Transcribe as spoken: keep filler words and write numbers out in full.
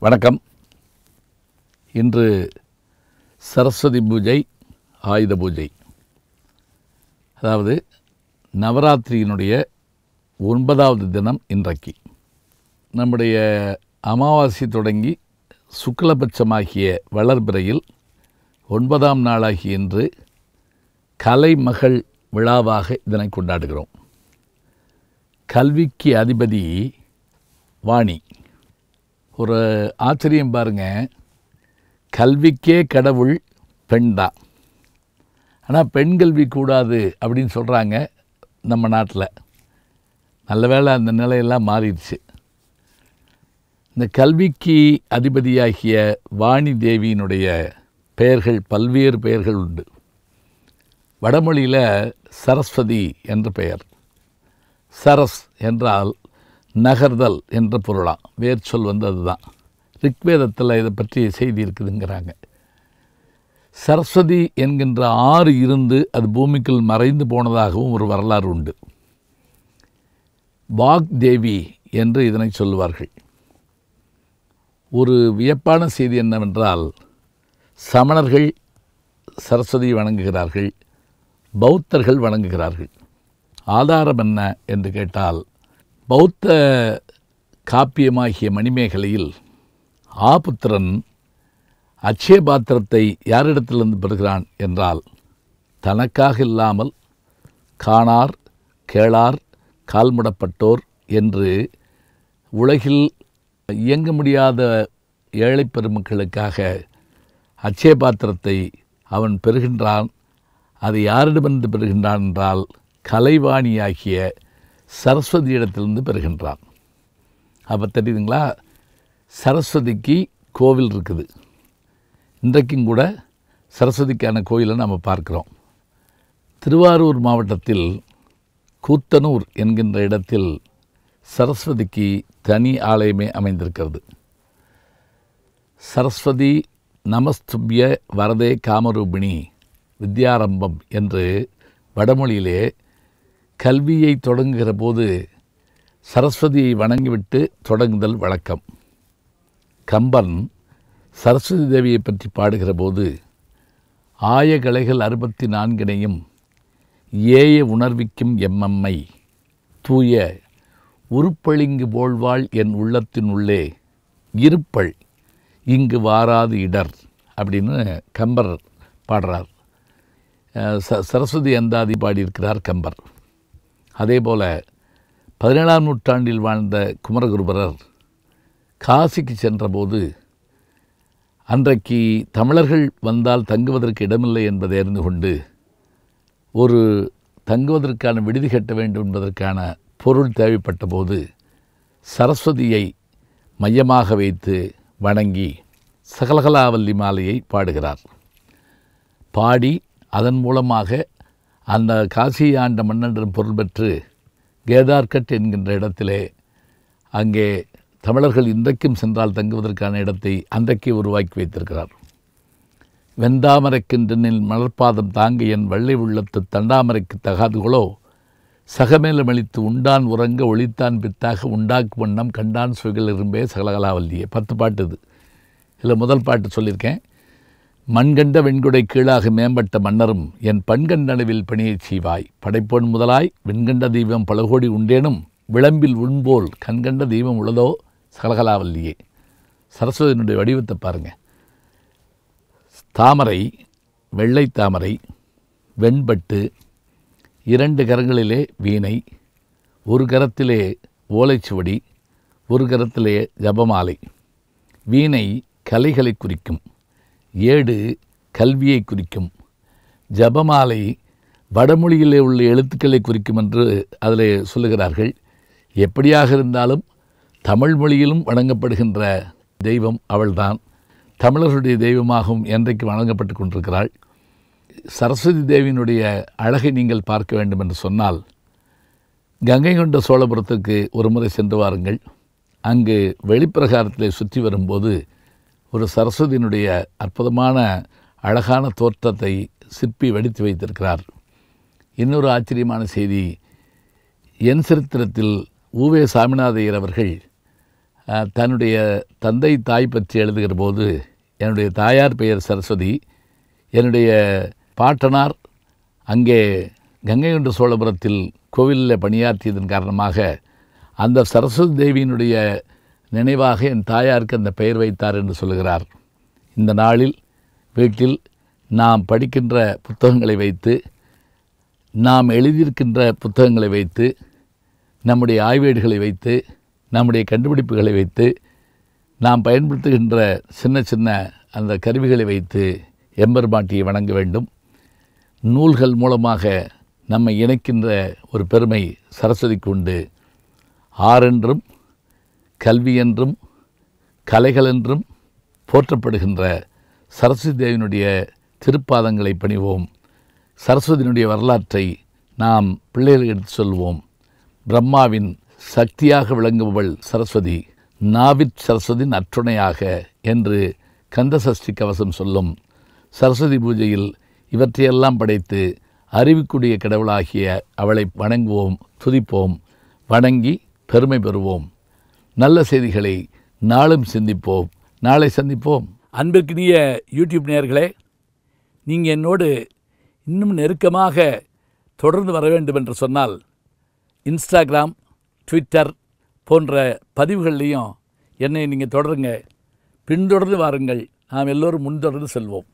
வணக்கம். இன்று சரஸ்வதி பூஜை, ஆயுத பூஜை. அதாவது நவராத்திரியினுடைய ஒன்பதாவது தினம் இன்றைக்கு. நம்முடைய அமாவாசை தொடங்கி சுக்லபட்சமாகிய வளர்பிறையில் ஒன்பதாம் நாளாகிய இன்று கலைமகள் விழாவாக இதனை கொண்டாடுகிறோம். கல்விக்கு அதிபதி வாணி. ஒரு ஆச்சரியம் பாருங்க, கல்விக்கே கடவுள் பெண் தான். ஆனால் பெண் கல்வி கூடாது அப்படின்னு சொல்கிறாங்க நம்ம நாட்டில். நல்ல வேளை அந்த நிலையெல்லாம் மாறிடுச்சு. இந்த கல்விக்கு அதிபதியாகிய வாணி தேவியினுடைய பெயர்கள், பல்வேறு பெயர்கள் உண்டு. வடமொழியில் சரஸ்வதி என்ற பெயர். சரஸ் என்றால் நகர்தல் என்ற பொருளாம். வேர் சொல் வந்து அதுதான். ரிக்வேதத்தில் இதை பற்றி செய்தி இருக்குதுங்கிறாங்க. சரஸ்வதி என்கின்ற ஆறு இருந்து அது பூமிக்குள் மறைந்து போனதாகவும் ஒரு வரலாறு உண்டு. வாக் தேவி என்று இதனை சொல்லுவார்கள். ஒரு வியப்பான செய்தி என்னவென்றால், சமணர்கள் சரஸ்வதியை வணங்குகிறார்கள், பௌத்தர்கள் வணங்குகிறார்கள். ஆதாரம் என்ன என்று கேட்டால், பௌத்த காப்பியமாகிய மணிமேகலையில் ஆபுத்திரன் அட்சய பாத்திரத்தை யாரிடத்திலிருந்து பெறுகிறான் என்றால், தனக்காக இல்லாமல் காணார், கேளார், கால்முடப்பட்டோர் என்று உலகில் இயங்க முடியாத ஏழை பெருமக்களுக்காக அட்சய பாத்திரத்தை அவன் பெறுகின்றான். அதை யாரிடமிருந்து பெறுகின்றான் என்றால், கலைவாணியாகிய சரஸ்வதியிடத்திலிருந்து பெறுகின்றான். அப்போ தெரியுதுங்களா, சரஸ்வதிக்கு கோவில் இருக்குது. இன்றைக்கும் கூட சரஸ்வதிக்கான கோயிலை நம்ம பார்க்குறோம். திருவாரூர் மாவட்டத்தில் கூத்தனூர் என்கின்ற இடத்தில் சரஸ்வதிக்கு தனி ஆலயமே அமைந்திருக்கிறது. சரஸ்வதி நமஸ்துபிய வரதே காமரூபிணி வித்யாரம்பம் என்று வடமொழியிலே கல்வியை தொடங்குகிற போது சரஸ்வதியை வணங்கிவிட்டு தொடங்குதல் வழக்கம். கம்பன் சரஸ்வதி தேவியை பற்றி பாடுகிற போது, ஆய கலைகள் அறுபத்தி நான்கினையும் ஏய உணர்விக்கும் எம்மம்மை தூய உருப்பளிங்கு போழ்வாள் என் உள்ளத்தின் உள்ளே இருப்பள் இங்கு வாராது இடர் அப்படின்னு கம்பர் பாடுறார். ச சரஸ்வதி அந்தாதி பாடியிருக்கிறார் கம்பர். அதே போல் பதினேழாம் நூற்றாண்டில் வாழ்ந்த குமரகுருபரர் காசிக்கு சென்றபோது, அன்றைக்கு தமிழர்கள் வந்தால் தங்குவதற்கு இடமில்லை என்பதை அறிந்து கொண்டு ஒரு தங்குவதற்கான விடுதி கட்ட வேண்டும் என்பதற்கான பொருள் தேவைப்பட்ட போது சரஸ்வதியை மையமாக வைத்து வணங்கி சகலகலாவல்லி மாலையை பாடுகிறார். பாடி அதன் மூலமாக அந்த காசியை ஆண்ட மன்னனிடம் பொருள் பெற்று கேதார்கட் என்கின்ற இடத்திலே, அங்கே தமிழர்கள் இன்றைக்கும் சென்றால் தங்குவதற்கான இடத்தை அன்றைக்கே உருவாக்கி வைத்திருக்கிறார். வெந்தாமரைக்கின்றனில் மலர்பாதம் தாங்க என் வெள்ளை உள்ளத்து தண்டாமரைக்கு தகாதுகளோ சகமேலமளித்து உண்டான் உறங்க ஒளித்தான் பித்தாக உண்டாக்கு வண்ணம் கண்டான் சுவைகள் இரும்பே சகலகலாவல்லியே. பத்து பாட்டு இது. இதில் முதல் பாட்டு சொல்லியிருக்கேன். மண்கண்ட வெண்குடை கீழாக மேம்பட்ட மன்னரும் என் பண்கண்டளவில் பணியை செய்வாய் படைப்பொன் முதலாய் வெண்கண்ட தெய்வம் பலகோடி உண்டேனும் விளம்பில் உண்போல் கண்கண்ட தெய்வம் உள்ளதோ சகலகலாவல்லியே. சரஸ்வதியினுடைய வடிவத்தை பாருங்கள். தாமரை, வெள்ளை தாமரை, வெண்பட்டு, இரண்டு கரங்களிலே வீணை, ஒரு கரத்திலே ஓலைச்சுவடி, ஒரு கரத்திலே ஜபமாலை. வீணை கலைகளை குறிக்கும், ஏடு கல்வியை குறிக்கும், ஜபமாலை வடமொழியிலே உள்ள எழுத்துக்களை குறிக்கும் என்று அதில் சொல்லுகிறார்கள். எப்படியாக இருந்தாலும் தமிழ் மொழியிலும் வணங்கப்படுகின்ற தெய்வம் அவள்தான். தமிழர்களுடைய தெய்வமாகவும் என்றைக்கு வணங்கப்பட்டு கொண்டிருக்கிறாள். சரஸ்வதி தேவியினுடைய அழகை நீங்கள் பார்க்க வேண்டும் என்று சொன்னால், கங்கை கொண்ட சோழபுரத்துக்கு ஒரு முறை சென்று வாருங்கள். அங்கு வெளிப்பிரகாரத்தில் சுற்றி வரும்போது ஒரு சரஸ்வதியினுடைய அற்புதமான அழகான தோற்றத்தை சிற்பி வடித்து வைத்திருக்கிறார். இன்னொரு ஆச்சரியமான செய்தி, என் சரித்திரத்தில் உவே சாமிநாதையர் அவர்கள் தன்னுடைய தந்தை தாய் பற்றி எழுதுகிற போது என்னுடைய தாயார் பெயர் சரஸ்வதி, என்னுடைய பாட்டனார் அங்கே கங்கை கொண்ட சோழபுரத்தில் கோவிலில் பணியாற்றியதன் காரணமாக அந்த சரஸ்வதி தேவியினுடைய நினைவாக என் தாயாருக்கு அந்த பெயர் வைத்தார் என்று சொல்கிறார். இந்த நாளில் வீட்டில் நாம் படிக்கின்ற புத்தகங்களை வைத்து, நாம் எழுதியிருக்கின்ற புத்தகங்களை வைத்து, நம்முடைய ஆய்வேடுகளை வைத்து, நம்முடைய கண்டுபிடிப்புகளை வைத்து, நாம் பயன்படுத்துகின்ற சின்ன சின்ன அந்த கருவிகளை வைத்து எம்பெருமாட்டியை வணங்க வேண்டும். நூல்கள் மூலமாக நம்மை இணைக்கின்ற ஒரு பெருமை சரஸ்வதிக்கு உண்டு. ஆறென்றும் கல்வி என்றும் கலைகள் என்றும் போற்றப்படுகின்ற சரஸ்வதி தேவியினுடைய திருப்பாதங்களை பணிவோம். சரஸ்வதியினுடைய வரலாற்றை நாம் பிள்ளைகளுக்கு எடுத்து சொல்வோம். பிரம்மாவின் சக்தியாக விளங்குபவள் சரஸ்வதி, நாவிற் சரஸ்வதி நற்றுணையாக என்று கந்தசஷ்டி கவசம் சொல்லும். சரஸ்வதி பூஜையில் இவற்றையெல்லாம் படைத்து அறிவுக்குரிய கடவுளாகிய அவளை வணங்குவோம், துதிப்போம், வணங்கி பெருமை பெறுவோம். நல்ல செய்திகளை நாளும் சிந்திப்போம். நாளை சந்திப்போம். அன்பிற்கினிய யூடியூப் நேயர்களே, நீங்கள் என்னோடு இன்னும் நெருக்கமாக தொடர்ந்து வர வேண்டும் என்று சொன்னால் இன்ஸ்டாகிராம், ட்விட்டர் போன்ற பதிவுகள்லையும் என்னை நீங்கள் தொடருங்க. பின்தொடர்ந்து வாருங்கள். நாம் எல்லோரும் முன்தொடர்ந்து செல்வோம்.